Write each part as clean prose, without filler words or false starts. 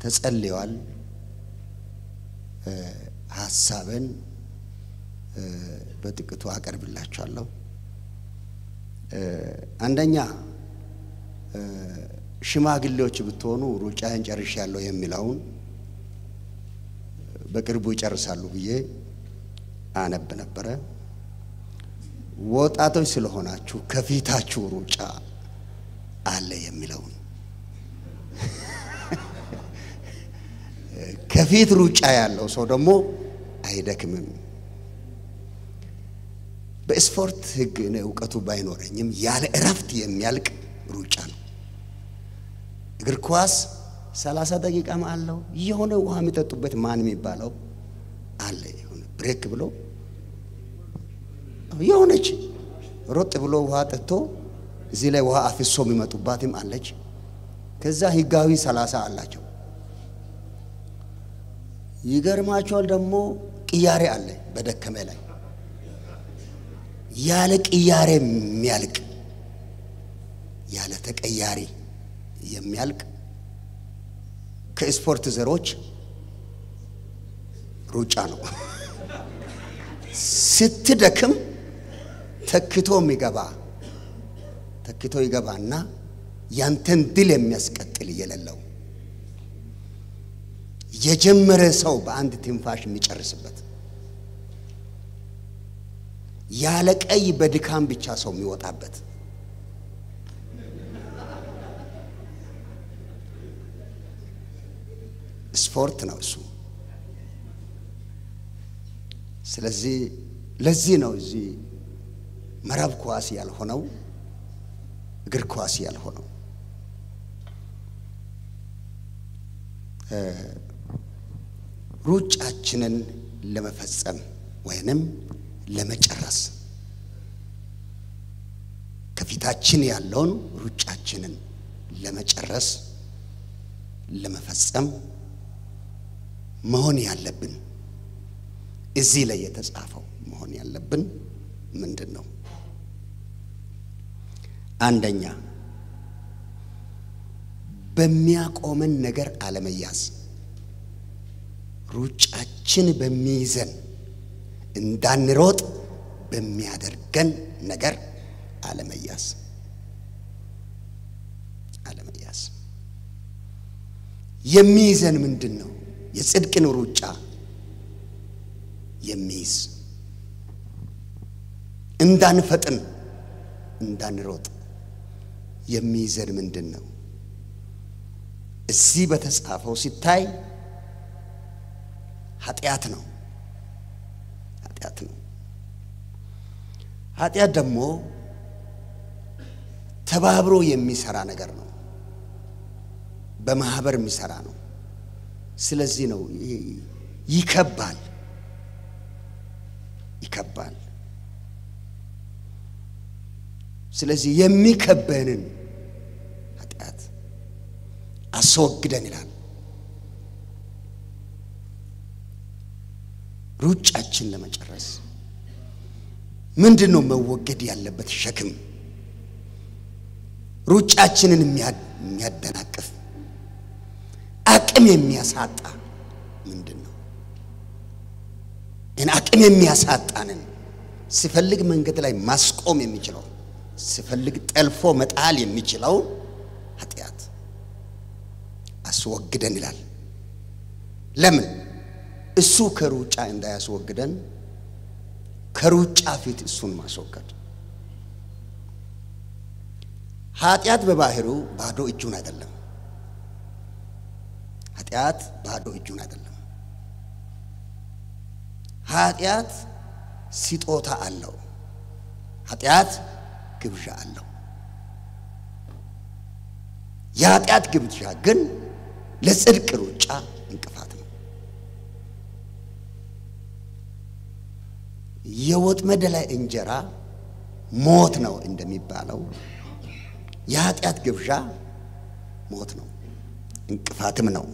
ተጸልየዋል ሐሳብን በጥቂቱ አቀርብላችኋለሁ አንደኛ ሽማግሌዎች ብትሆኑ ሩጫን ጨርሻለሁ የሚላውን በቅርቡ ይጨርሳሉ ብዬ አነብ ነበር ወጣቶች ስለሆናችሁ ከፊታችሁ ሩጫ አለ የሚለውን ከፊት ሩጫ ያለው ሰው ደግሞ አይደክምም በስፖርት ህግ ዕውቀቱ ባይኖረኝም ያለ እረፍት የሚያልቅ ሩጫ ነው እግር ኳስ 30 ደቂቃ አለው የሆነ ውሃ የሚጠጡበት ማን የሚባለው አለ የሆነ ብሬክ ብሎ የሆነች ሮጥ ብሎ ውሃ ጠጥቶ እዚህ ላይ ውሃ አፍሶ የሚመጡባትም አለች ከዛ ህጋዊ 30 አላቸው ይገርማቸዋል ደግሞ ቅያሬ አለ በደከመ ላይ ያለ ቅያሬ የሚያልቅ ያለ ተቀያሪ የሚያልቅ ከስፖርት ዘሮች ሩጫ ነው ስትደክም ተክቶ ይገባና ያንተን ድል የሚያስቀጥል የሌለው የጀመረ ሰው በአንድ ትንፋሽ የሚጨርስበት ያለ ቀይ በድካም ብቻ ሰው የሚወጣበት ስፖርት ነው እሱ ስለዚህ ለዚህ ነው እዚህ መረብ ኳስ ያልሆነው እግር ኳስ ያልሆነው ሩጫችንን ለመፈጸም ወይንም ለመጨረስ ከፊታችን ያለውን ሩጫችንን ለመጨረስ ለመፈጸም መሆን ያለብን እዚህ ላይ የተጻፈው መሆን ያለብን ምንድነው አንደኛ በሚያቆመን ነገር አለመያዝ ሩጫችን በሚይዘን እንዳንሮጥ በሚያደርገን ነገር አለመያዝ የሚይዘን ምንድነው የጽድቅን ሩጫ የሚይዝ እንዳንፈጥን እንዳንሮጥ የሚይዘን ምንድነው እዚህ በተጻፈው ሲታይ ኃጢአት ነው ኃጢአት ደግሞ ተባብሮ የሚሰራ ነገር ነው በማህበር የሚሰራ ነው ስለዚህ ነው ይከባል ስለዚህ የሚከበንን ኃጢአት አስወግደን ይላል ሩጫችን ለመጨረስ ምንድነው መወገድ ያለበት ሸክም ሩጫችንን የሚያደናቅፍ አቅም የሚያሳጣ ምንድነው እና አቅም የሚያሳጣንን ሲፈልግ መንገድ ላይ ማስቆም የሚችለው ሲፈልግ ጠልፎ መጣል የሚችለው ኃጢአት አስወግደን ይላል ለምን እሱ ከሩጫ እንዳያስወግደን ከሩጫ ፊት እሱን ማስወገድ ኃጢአት በባህሩ ባዶ እጁን አይደለም ኃጢአት ሲጦታ አለው ኃጢአት ግብዣ አለው የኃጢአት ግብዣ ግን ለጽድቅ ሩጫ እንቅፋት ነው የወጥመድ ላይ እንጀራ ሞት ነው እንደሚባለው የኃጢአት ግብዣ ሞት ነው እንቅፋትም ነው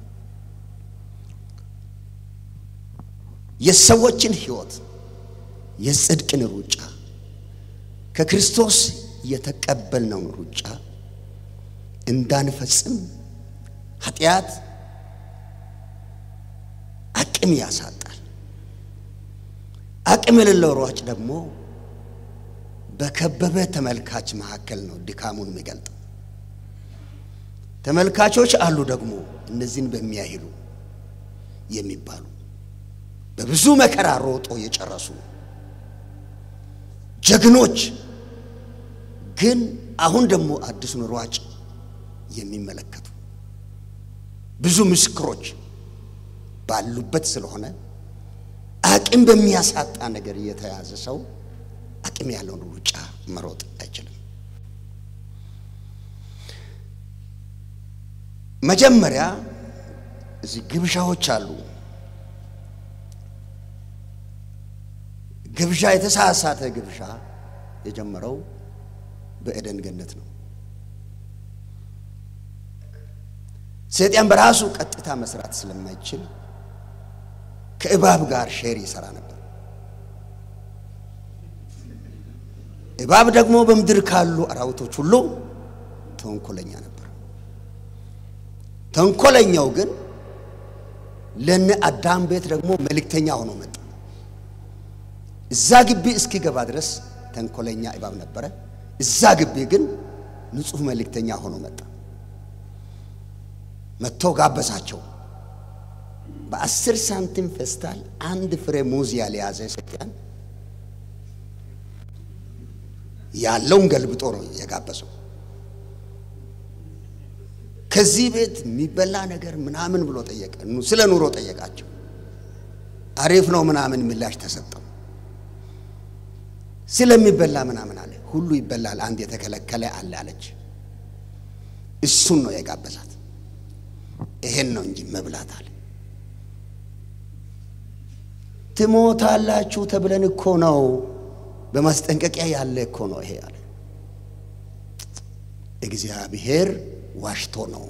የሰዎችን ሕይወት የጽድቅን ሩጫ ከክርስቶስ የተቀበልነው ሩጫ እንዳንፈጽም ኃጢአት አቅም ያሳጣል። አቅም የሌለው ሯጭ ደግሞ በከበበ ተመልካች መካከል ነው ድካሙን የሚገልጥ። ተመልካቾች አሉ ደግሞ እነዚህን በሚያህሉ የሚባሉ በብዙ መከራ ሮጦ የጨረሱ ጀግኖች ግን አሁን ደግሞ አዲሱን ሯጭ የሚመለከቱ ብዙ ምስክሮች ባሉበት ስለሆነ አቅም በሚያሳጣ ነገር የተያዘ ሰው አቅም ያለውን ሩጫ መሮጥ አይችልም። መጀመሪያ እዚህ ግብዣዎች አሉ። ግብዣ የተሳሳተ ግብዣ የጀመረው በኤደን ገነት ነው። ሰይጣን በራሱ ቀጥታ መስራት ስለማይችል ከእባብ ጋር ሼር ይሰራ ነበር። እባብ ደግሞ በምድር ካሉ አራዊቶች ሁሉ ተንኮለኛ ነበር። ተንኮለኛው ግን ለነ አዳም ቤት ደግሞ መልእክተኛ ሆኖ መጣ። እዛ ግቢ እስኪገባ ድረስ ተንኮለኛ እባብ ነበረ። እዛ ግቢ ግን ንጹህ መልእክተኛ ሆኖ መጣ። መጥቶ ጋበዛቸው። በ10 ሳንቲም ፌስታል አንድ ፍሬ ሙዝ ያለያዘ ሰይጣን ያለውን ገልብጦ ነው የጋበዘው። ከዚህ ቤት የሚበላ ነገር ምናምን ብሎ ጠየቀ። ስለ ኑሮ ጠየቃቸው። አሪፍ ነው ምናምን ምላሽ ተሰጠው። ስለሚበላ ምናምን አለ። ሁሉ ይበላል፣ አንድ የተከለከለ አለ አለች። እሱን ነው የጋበዛት። ይሄን ነው እንጂ መብላት አለ። ትሞታላችሁ ተብለን እኮ ነው፣ በማስጠንቀቂያ ያለ እኮ ነው ይሄ አለ። እግዚአብሔር ዋሽቶ ነው።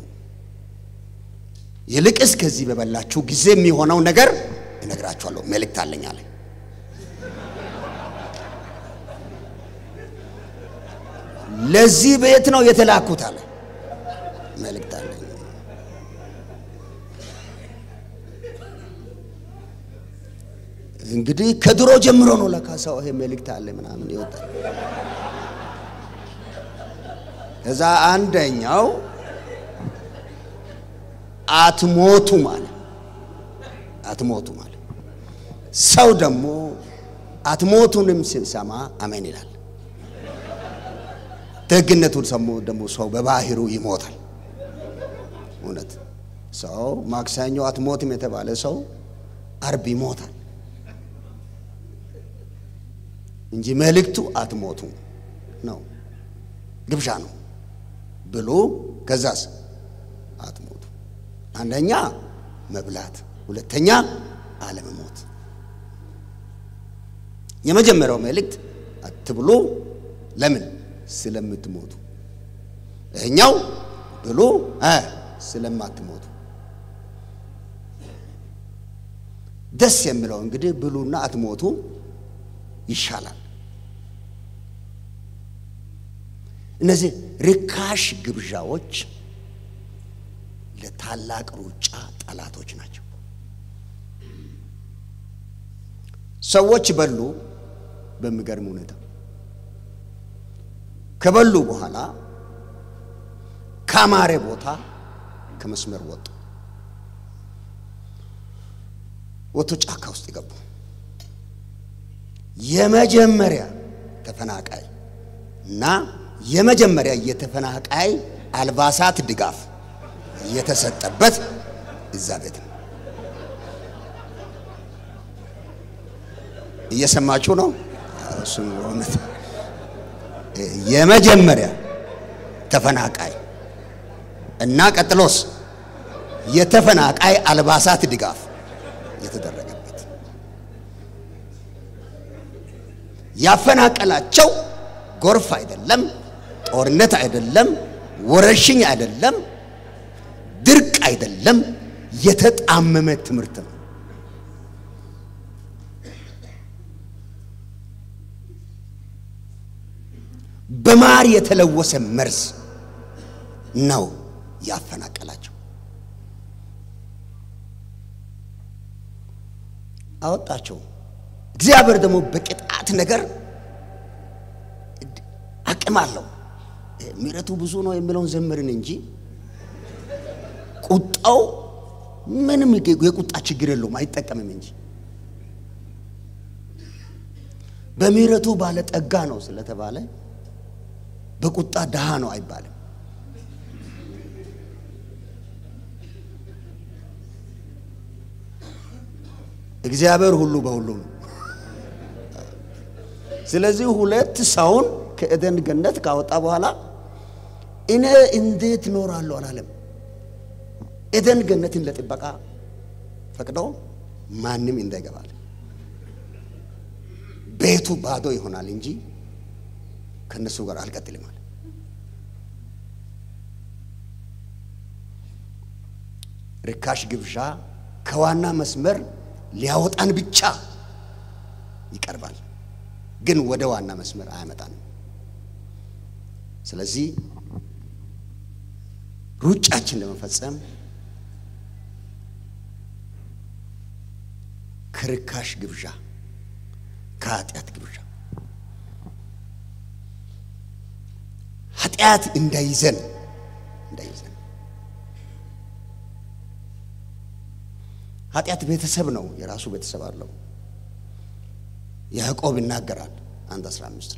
ይልቅስ ከዚህ በበላችሁ ጊዜ የሚሆነው ነገር እነግራችኋለሁ፣ መልእክት አለኝ አለ። ለዚህ ቤት ነው የተላኩት አለ። መልእክት አለኝ። እንግዲህ ከድሮ ጀምሮ ነው ለካሳው ይሄ መልእክት አለ ምናምን ይወጣል። እዛ አንደኛው አትሞቱ ማለት ሰው ደግሞ አትሞቱንም ሲሰማ አሜን ይላል። ደግነቱን ሰሙ ደግሞ ሰው በባህሩ ይሞታል። እውነት ሰው ማክሰኞ አትሞትም የተባለ ሰው አርብ ይሞታል እንጂ መልእክቱ አትሞቱ ነው፣ ግብዣ ነው ብሎ ከዛስ አትሞቱ። አንደኛ መብላት፣ ሁለተኛ አለመሞት። የመጀመሪያው መልእክት አትብሉ፣ ለምን? ስለምትሞቱ። ይሄኛው ብሉ ስለማትሞቱ። ደስ የሚለው እንግዲህ ብሉና አትሞቱ ይሻላል። እነዚህ ርካሽ ግብዣዎች ለታላቅ ሩጫ ጠላቶች ናቸው። ሰዎች በሉ በሚገርም ሁኔታ ከበሉ በኋላ ካማረ ቦታ ከመስመር ወጡ ጫካ ውስጥ ይገቡ። የመጀመሪያ ተፈናቃይ እና የመጀመሪያ የተፈናቃይ አልባሳት ድጋፍ የተሰጠበት እዛ ቤት ነው። እየሰማችሁ ነው? እሱ ነው የመጀመሪያ ተፈናቃይ እና ቀጥሎስ የተፈናቃይ አልባሳት ድጋፍ የተደረገበት። ያፈናቀላቸው ጎርፍ አይደለም፣ ጦርነት አይደለም፣ ወረሽኝ አይደለም፣ ድርቅ አይደለም፣ የተጣመመ ትምህርት ነው። በማር የተለወሰ መርዝ ነው ያፈናቀላቸው። አወጣቸው። እግዚአብሔር ደግሞ በቅጣት ነገር አቅም አለው። ምሕረቱ ብዙ ነው የሚለውን ዘመርን እንጂ ቁጣው ምንም የቁጣ ችግር የለውም፣ አይጠቀምም እንጂ በምሕረቱ ባለ ጠጋ ነው ስለተባለ በቁጣ ደሃ ነው አይባልም። እግዚአብሔር ሁሉ በሁሉ ነው። ስለዚህ ሁለት ሰውን ከኤደን ገነት ካወጣ በኋላ እኔ እንዴት ኖራለሁ አላለም። ኤደን ገነትን ለጥበቃ ፈቅደው ማንም እንዳይገባል፣ ቤቱ ባዶ ይሆናል እንጂ ከነሱ ጋር አልቀጥልም አለ። ርካሽ ግብዣ ከዋና መስመር ሊያወጣን ብቻ ይቀርባል፣ ግን ወደ ዋና መስመር አያመጣንም። ስለዚህ ሩጫችን ለመፈጸም ከርካሽ ግብዣ ከኃጢአት ግብዣ ኃጢአት እንዳይዘን ኃጢአት ቤተሰብ ነው፣ የራሱ ቤተሰብ አለው። ያዕቆብ ይናገራል 1:15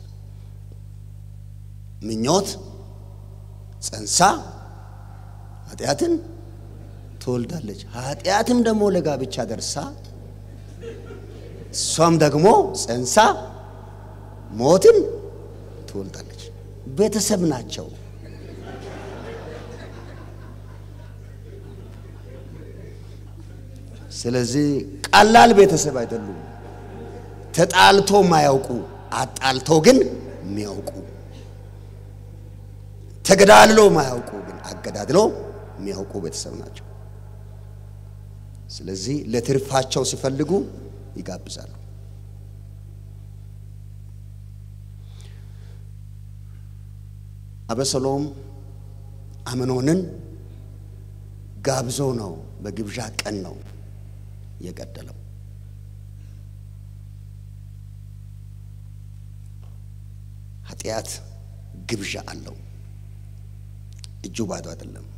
ምኞት ጸንሳ ኃጢአትን ትወልዳለች፣ ኃጢአትም ደግሞ ለጋብቻ ደርሳ እሷም ደግሞ ጸንሳ ሞትን ትወልዳለች። ቤተሰብ ናቸው። ስለዚህ ቀላል ቤተሰብ አይደሉም። ተጣልቶ ማያውቁ አጣልቶ ግን የሚያውቁ፣ ተገዳድሎ ማያውቁ ግን አገዳድሎ የሚያውቁ ቤተሰብ ናቸው። ስለዚህ ለትርፋቸው ሲፈልጉ ይጋብዛሉ። አበሰሎም አምኖንን ጋብዞ ነው በግብዣ ቀን ነው የገደለው። ኃጢአት ግብዣ አለው፣ እጁ ባዶ አይደለም።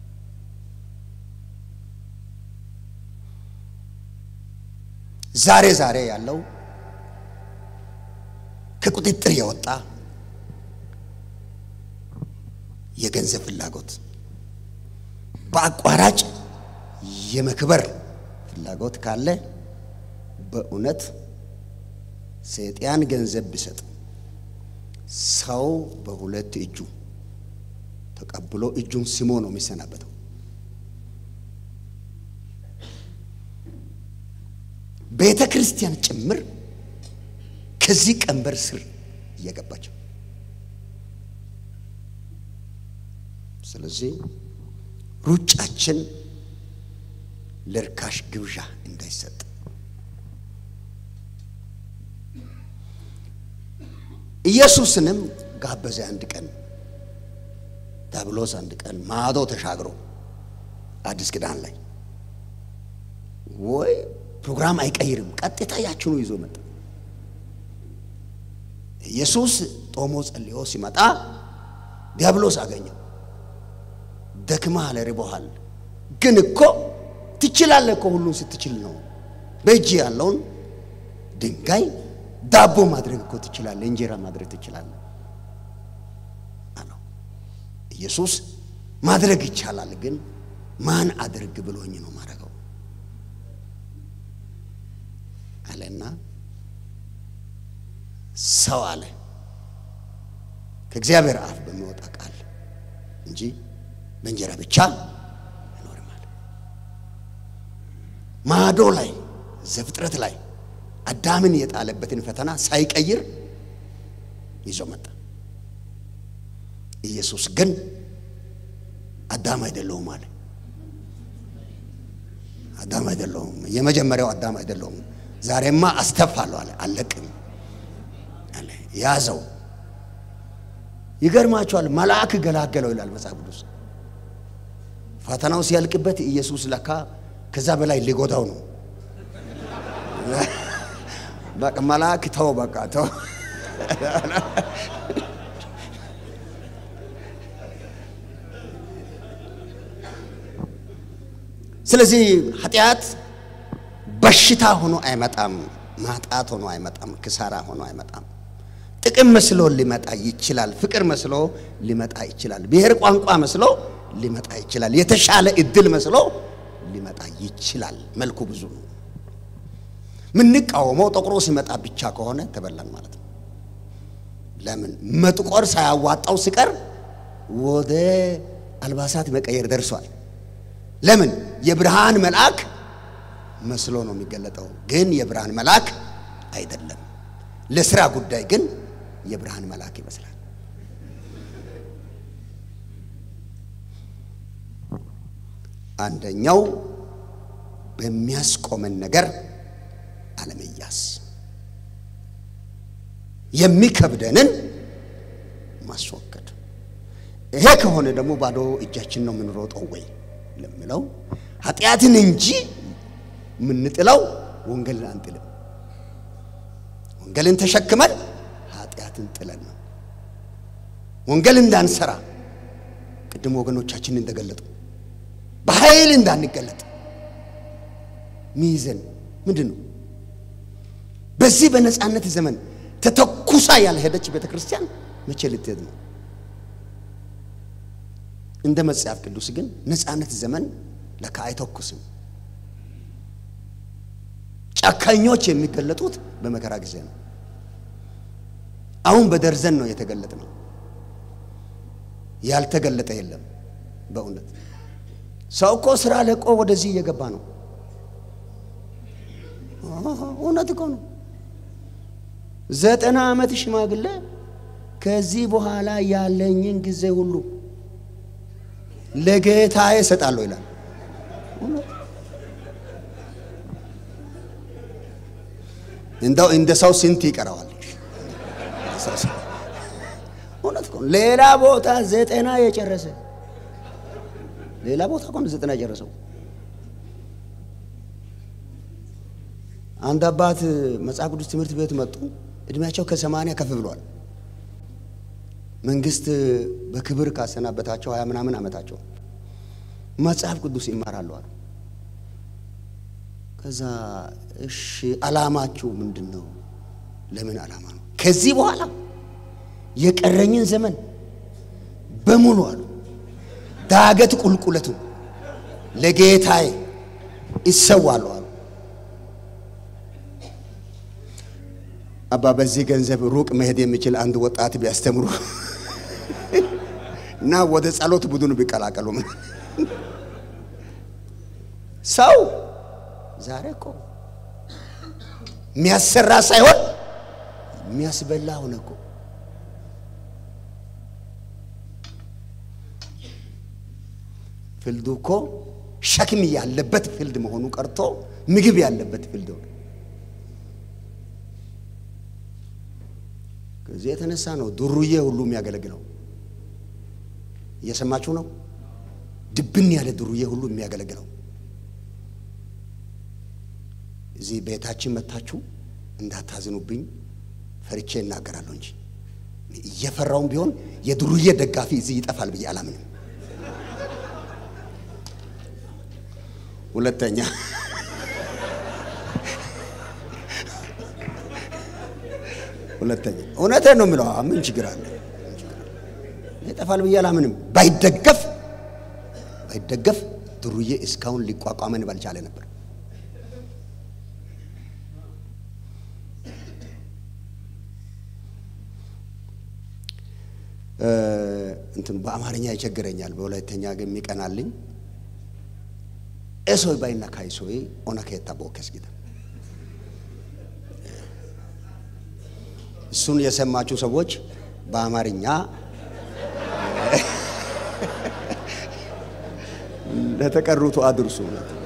ዛሬ ያለው ከቁጥጥር የወጣ የገንዘብ ፍላጎት፣ በአቋራጭ የመክበር ፍላጎት ካለ በእውነት ሰይጣን ገንዘብ ቢሰጥ ሰው በሁለት እጁ ተቀብሎ እጁን ስሞ ነው የሚሰናበተው። ቤተ ክርስቲያን ጭምር ከዚህ ቀንበር ስር እየገባች። ስለዚህ ሩጫችን ለርካሽ ግብዣ እንዳይሰጥ ኢየሱስንም ጋበዘ። አንድ ቀን ዲያብሎስ አንድ ቀን ማዶ ተሻግሮ አዲስ ኪዳን ላይ ወይ ፕሮግራም አይቀይርም፣ ቀጥታ ያችኑ ይዞ መጣ። ኢየሱስ ጦሞ ጸልዮ ሲመጣ ዲያብሎስ አገኘው። ደክመሃል፣ ርቦሃል፣ ግን እኮ ትችላለህ እኮ ሁሉን ስትችል ነው። በእጅ ያለውን ድንጋይ ዳቦ ማድረግ እኮ ትችላለህ፣ እንጀራ ማድረግ ትችላለህ አለው። ኢየሱስ ማድረግ ይቻላል፣ ግን ማን አድርግ ብሎኝ ነው ማድረገው አለና ሰው አለ ከእግዚአብሔር አፍ በሚወጣ ቃል እንጂ በእንጀራ ብቻ አይኖርም አለ። ማዶ ላይ ዘፍጥረት ላይ አዳምን የጣለበትን ፈተና ሳይቀይር ይዞ መጣ። ኢየሱስ ግን አዳም አይደለሁም አለ። አዳም አይደለሁም፣ የመጀመሪያው አዳም አይደለሁም፣ ዛሬማ አስተፋለሁ አለ። አለቅም አለ። ያዘው። ይገርማችኋል፣ መልአክ ገላገለው ይላል መጽሐፍ ቅዱስ። ፈተናው ሲያልቅበት ኢየሱስ ለካ ከዛ በላይ ሊጎዳው ነው በቃ መላክ ተው በቃ ተው ስለዚህ ኃጢአት በሽታ ሆኖ አይመጣም ማጣት ሆኖ አይመጣም ክሳራ ሆኖ አይመጣም ጥቅም መስሎ ሊመጣ ይችላል ፍቅር መስሎ ሊመጣ ይችላል ብሔር ቋንቋ መስሎ ሊመጣ ይችላል የተሻለ እድል መስሎ ሊመጣ ይችላል መልኩ ብዙ ነው ምን ንቃወመው ጠቁሮ ሲመጣ ብቻ ከሆነ ተበላን ማለት ነው ለምን መጥቆር ሳያዋጣው ሲቀር ወደ አልባሳት መቀየር ደርሷል ለምን የብርሃን መልአክ መስሎ ነው የሚገለጠው ግን የብርሃን መልአክ አይደለም ለሥራ ጉዳይ ግን የብርሃን መልአክ ይመስላል አንደኛው በሚያስቆመን ነገር አለመያዝ የሚከብደንን ማስወገድ ይሄ ከሆነ ደግሞ ባዶ እጃችን ነው የምንሮጠው ወይ ለምለው ኃጢአትን እንጂ ምንጥለው ወንጌልን አንጥልም ወንጌልን ተሸክመን ኃጢአትን ጥለን ነው ወንጌል እንዳንሰራ ቅድም ወገኖቻችን እንደገለጡ በኃይል እንዳንገለጥ ሚዘን ምንድነው በዚህ በነጻነት ዘመን ተተኩሳ ያልሄደች ቤተክርስቲያን መቼ ልትሄድ ነው እንደ መጽሐፍ ቅዱስ ግን ነጻነት ዘመን ለካ አይተኩስም ጫካኞች የሚገለጡት በመከራ ጊዜ ነው አሁን በደርዘን ነው የተገለጠው ያልተገለጠ የለም በእውነት ሰውኮ ስራ ለቆ ወደዚህ እየገባ ነው እውነት እኮ ነው 90 ዓመት ሽማግሌ ከዚህ በኋላ ያለኝን ጊዜ ሁሉ ለጌታዬ እሰጣለሁ ይላል እንደው እንደ ሰው ስንት ይቀራዋል እውነት እኮ ሌላ ቦታ 90 የጨረሰ ሌላ ቦታ እኮ 90 የጨረሰው አንድ አባት መጽሐፍ ቅዱስ ትምህርት ቤት መጡ እድሜያቸው ከ80 ከፍ ብሏል መንግስት በክብር ካሰናበታቸው 20 ምናምን አመታቸው መጽሐፍ ቅዱስ ይማራሉ አሉ ከዛ እሺ አላማችሁ ምንድነው ለምን አላማ ነው ከዚህ በኋላ የቀረኝን ዘመን በሙሉ አሉ ዳገት ቁልቁለቱ ለጌታዬ ይሰዋሉ አሉ አባ በዚህ ገንዘብ ሩቅ መሄድ የሚችል አንድ ወጣት ቢያስተምሩ እና ወደ ጸሎት ቡድኑ ቢቀላቀሉ ሰው ዛሬ እኮ የሚያሰራ ሳይሆን የሚያስበላ ሆነ እኮ ፍልዱ እኮ ሸክም ያለበት ፍልድ መሆኑ ቀርቶ ምግብ ያለበት ፍልድ ሆነ ከዚህ የተነሳ ነው ዱርዬ ሁሉ የሚያገለግለው እየሰማችሁ ነው ድብን ያለ ዱርዬ ሁሉ የሚያገለግለው እዚህ ቤታችን መታችሁ እንዳታዝኑብኝ ፈርቼ እናገራለሁ እንጂ እየፈራውም ቢሆን የዱርዬ ደጋፊ እዚህ ይጠፋል ብዬ አላምንም ሁለተኛ እውነቴን ነው የምለው ምን ችግር አለ ይጠፋል ብዬ አላምንም ባይደገፍ ዱርዬ እስካሁን ሊቋቋመን ባልቻለ ነበር እንትን በአማርኛ ይቸገረኛል በሁለተኛ ግን የሚቀናልኝ እሶይ ባይና ካይሶይ ኦናከታ ቦከስጊታ እሱን የሰማችሁ ሰዎች በአማርኛ ለተቀሩቱ አድርሱ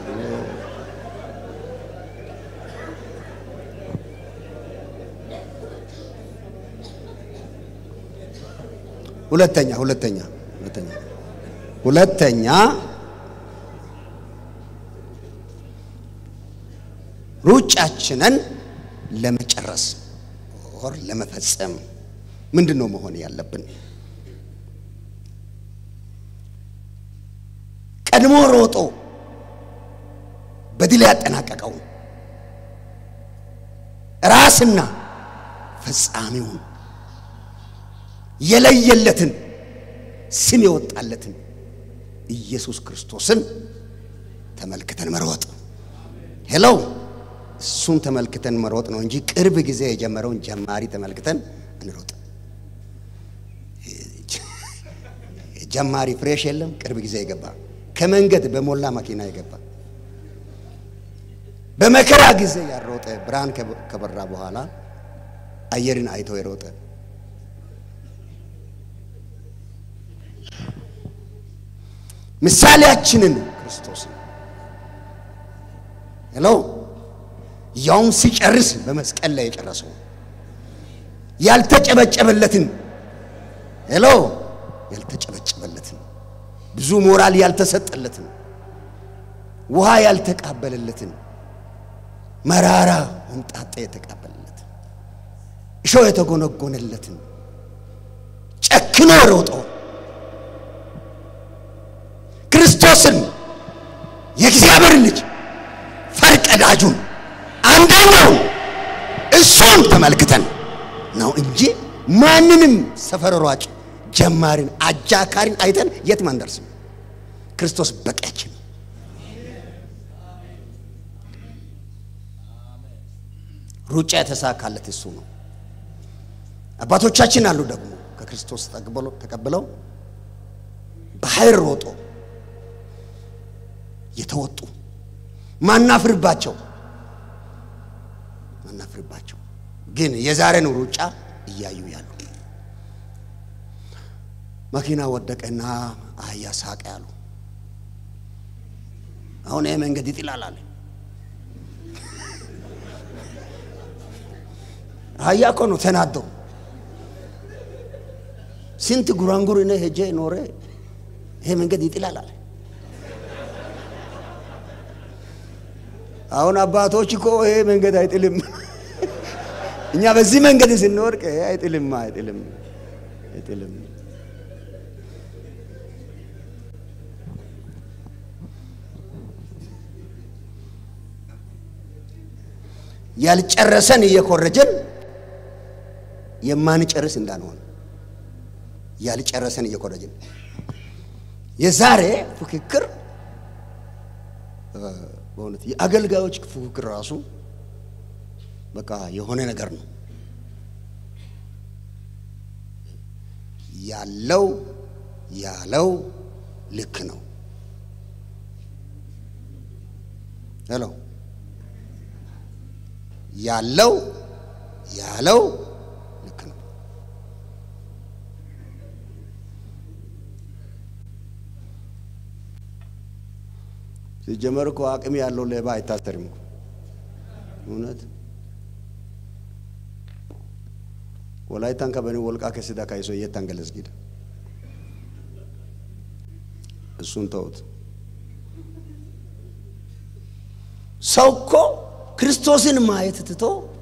ሁለተኛ ሩጫችንን ለመጨረስ ወር ለመፈጸም ምንድነው መሆን ያለብን? ቀድሞ ሮጦ በድል ያጠናቀቀው ራስና ፈጻሚውን የለየለትን ስም የወጣለትን ኢየሱስ ክርስቶስን ተመልክተን መሮጥ። ሄሎ እሱን ተመልክተን መሮጥ ነው እንጂ ቅርብ ጊዜ የጀመረውን ጀማሪ ተመልክተን እንሮጥ። ጀማሪ ፍሬሽ የለም። ቅርብ ጊዜ ይገባ ከመንገድ በሞላ መኪና ይገባ በመከራ ጊዜ ያሮጠ ብርሃን ከበራ በኋላ አየርን አይቶ የሮጠ ምሳሌያችንን ክርስቶስ ሄሎ ያውም ሲጨርስ በመስቀል ላይ የጨረሰው ያልተጨበጨበለትን ሄሎ ያልተጨበጨበለትን ብዙ ሞራል ያልተሰጠለትን ውሃ ያልተቃበለለትን መራራ ወንጣጤ የተቃበለለትን እሾህ የተጎነጎነለትን ጨክኖ ሮጦ ክርስቶስን የእግዚአብሔር ልጅ ፈርቀዳጁን አንደኛው እሱን ተመልክተን ነው እንጂ ማንንም ሰፈር ሯጭ ጀማሪን አጃካሪን አይተን የት ማንደርስም። ክርስቶስ በቂያችን። ሩጫ የተሳካለት እሱ ነው። አባቶቻችን አሉ ደግሞ ከክርስቶስ ተቀበለው በኃይል ሮጦ የተወጡ ማናፍርባቸው ግን የዛሬን ሩጫ እያዩ ያሉ መኪና ወደቀና አህያ ሳቀ ያሉ አሁን ይሄ መንገድ ይጥላል አለ። አህያ እኮ ነው ተናዶ ስንት ጉራንጉር እኔ ሄጄ ኖሬ ይሄ መንገድ ይጥላል አለ። አሁን አባቶች እኮ ይሄ መንገድ አይጥልም እኛ በዚህ መንገድ ስንወርቅ አይጥልም ያልጨረሰን እየኮረጀን የማንጨርስ እንዳንሆን ያልጨረሰን እየኮረጀን የዛሬ ፍክክር በእውነት የአገልጋዮች ፍክክር ራሱ በቃ የሆነ ነገር ነው ያለው ልክ ነው። ሄሎ ያለው ልክ ነው። ሲጀመር እኮ አቅም ያለው ሌባ አይታሰርም እኮ እውነት ወላይታን ከበኒ ወልቃ ከስዳ ካይሶ የታንገለስ ጊዳ እሱን ተውት። ሰው እኮ ክርስቶስን ማየት ትቶ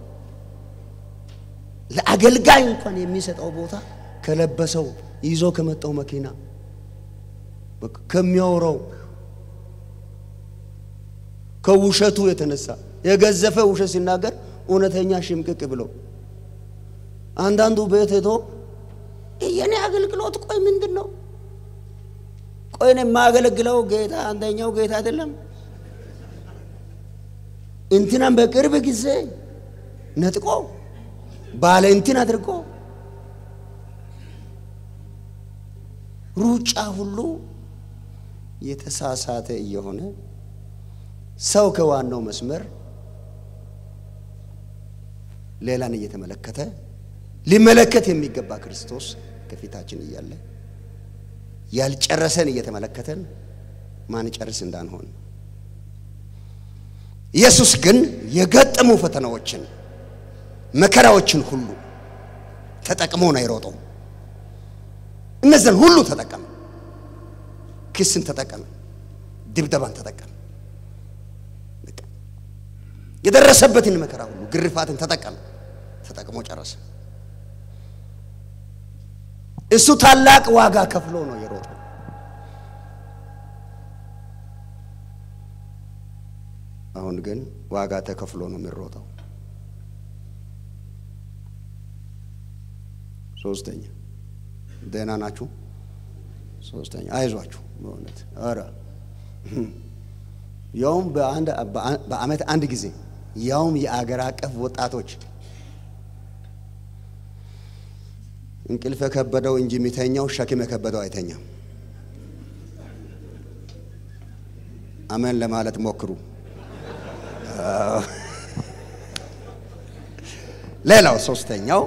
ለአገልጋይ እንኳን የሚሰጠው ቦታ ከለበሰው ይዞ ከመጣው መኪና ከሚያወራው ከውሸቱ የተነሳ የገዘፈ ውሸት ሲናገር እውነተኛ ሽምቅቅ ብሎ አንዳንዱ ቤት ሄዶ የኔ አገልግሎት ቆይ ምንድነው? ቆይ እኔ ማገለግለው ጌታ አንደኛው ጌታ አይደለም? እንትናም በቅርብ ጊዜ ነጥቆ ባለ እንትን አድርጎ ሩጫ ሁሉ የተሳሳተ እየሆነ ሰው ከዋናው መስመር ሌላን እየተመለከተ ሊመለከት የሚገባ ክርስቶስ ከፊታችን እያለ ያልጨረሰን እየተመለከተን ማን ጨርስ እንዳንሆን ኢየሱስ ግን የገጠሙ ፈተናዎችን መከራዎችን ሁሉ ተጠቅሞ ነው የሮጠው። እነዚህን ሁሉ ተጠቀመ። ክስን ተጠቀመ፣ ድብደባን ተጠቀመ። የደረሰበትን መከራ ሁሉ ግርፋትን ተጠቅሞ ጨረሰ። እሱ ታላቅ ዋጋ ከፍሎ ነው የሮጠው። አሁን ግን ዋጋ ተከፍሎ ነው የሚሮጠው። ሶስተኛ ደህና ናችሁ? ሶስተኛ አይዟችሁ በእውነት አረ ያውም በአመት አንድ ጊዜ ያውም የአገር አቀፍ ወጣቶች እንቅልፍ ከበደው እንጂ የሚተኛው ሸክም ከበደው አይተኛም። አሜን ለማለት ሞክሩ። ሌላው ሶስተኛው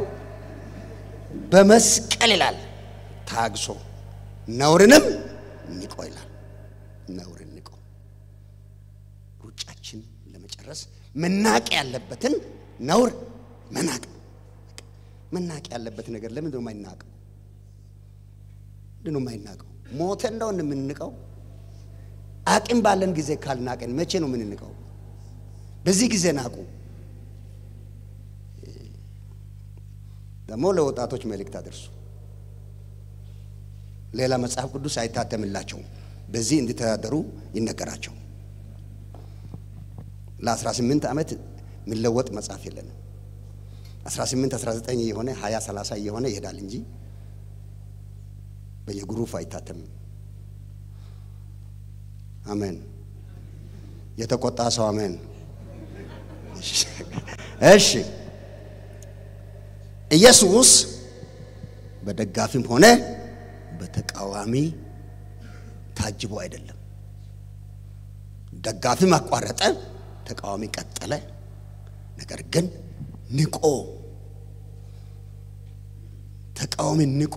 በመስቀል ይላል ታግሶ ነውርንም ንቆ ይላል። ነውርን ንቆ ሩጫችን ለመጨረስ መናቅ ያለበትን ነውር መናቅ ያለበት ነገር ለምን ነው የማይናቀው? ምንድነው የማይናቀው? ሞተን ነው የምንንቀው? አቅም ባለን ጊዜ ካልናቀን መቼ ነው የምንንቀው? በዚህ ጊዜ ናቁ። ደግሞ ለወጣቶች መልእክት አድርሱ። ሌላ መጽሐፍ ቅዱስ አይታተምላቸው፣ በዚህ እንዲተዳደሩ ይነገራቸው። ለ18 ዓመት የሚለወጥ መጽሐፍ የለንም። 18 19 የሆነ 20 30 የሆነ ይሄዳል እንጂ በየግሩፕ አይታተምም። አሜን። የተቆጣ ሰው አሜን። እሺ ኢየሱስ በደጋፊም ሆነ በተቃዋሚ ታጅቦ አይደለም። ደጋፊም አቋረጠ፣ ተቃዋሚ ቀጠለ። ነገር ግን ንቆ ተቃዋሚ ንቆ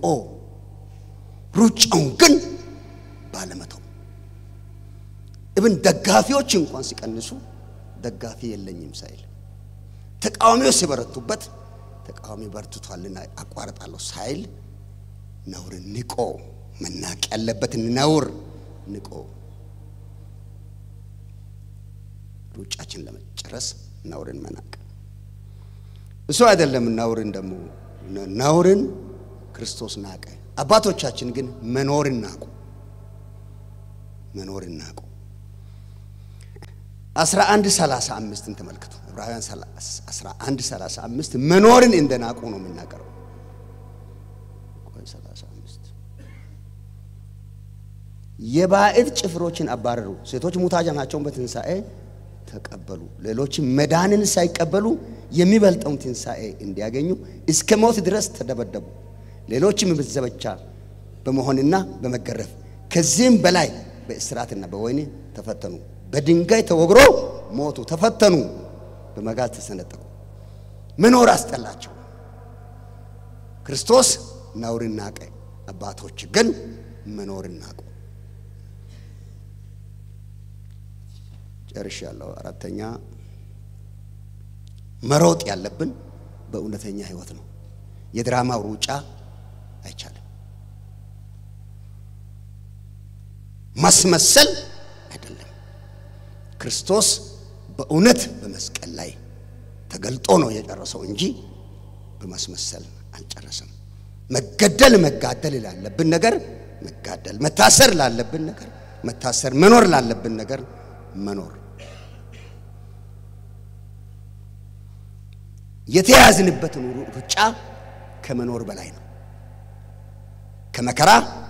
ሩጫውን ግን ባለመተው ኢብን ደጋፊዎች እንኳን ሲቀንሱ ደጋፊ የለኝም ሳይል ተቃዋሚዎች ሲበረቱበት ተቃዋሚ በርትቷልና አቋርጣለሁ ሳይል ነውር ንቆ መናቅ ያለበትን ነውር ንቆ ሩጫችን ለመጨረስ ነውርን መናቅ እሱ አይደለም። ነውርን ክርስቶስ ናቀ። አባቶቻችን ግን መኖርን ናቁ። 11:35 ተመልከቱ። ዕብራውያን 11:35 መኖርን እንደናቁ ነው የሚናገረው። 35 የባዕድ ጭፍሮችን አባረሩ፣ ሴቶች ሙታናቸውን በትንሣኤ ተቀበሉ፣ ሌሎች መዳንን ሳይቀበሉ የሚበልጠውን ትንሣኤ እንዲያገኙ እስከ ሞት ድረስ ተደበደቡ። ሌሎችም በዘበቻ በመሆንና በመገረፍ ከዚህም በላይ በእስራትና በወህኒ ተፈተኑ። በድንጋይ ተወግሮ ሞቱ፣ ተፈተኑ፣ በመጋዝ ተሰነጠቁ። መኖር አስጠላቸው። ክርስቶስ ነውርን ናቀ፣ አባቶች ግን መኖርን ናቁ። ጨርሻለሁ። አራተኛ መሮጥ ያለብን በእውነተኛ ህይወት ነው። የድራማው ሩጫ አይቻልም። ማስመሰል አይደለም። ክርስቶስ በእውነት በመስቀል ላይ ተገልጦ ነው የጨረሰው እንጂ በማስመሰል አልጨረሰም። መጋደል ላለብን ነገር መጋደል፣ መታሰር ላለብን ነገር መታሰር፣ መኖር ላለብን ነገር መኖር። የተያዝንበት ሩጫ ከመኖር በላይ ነው። ከመከራ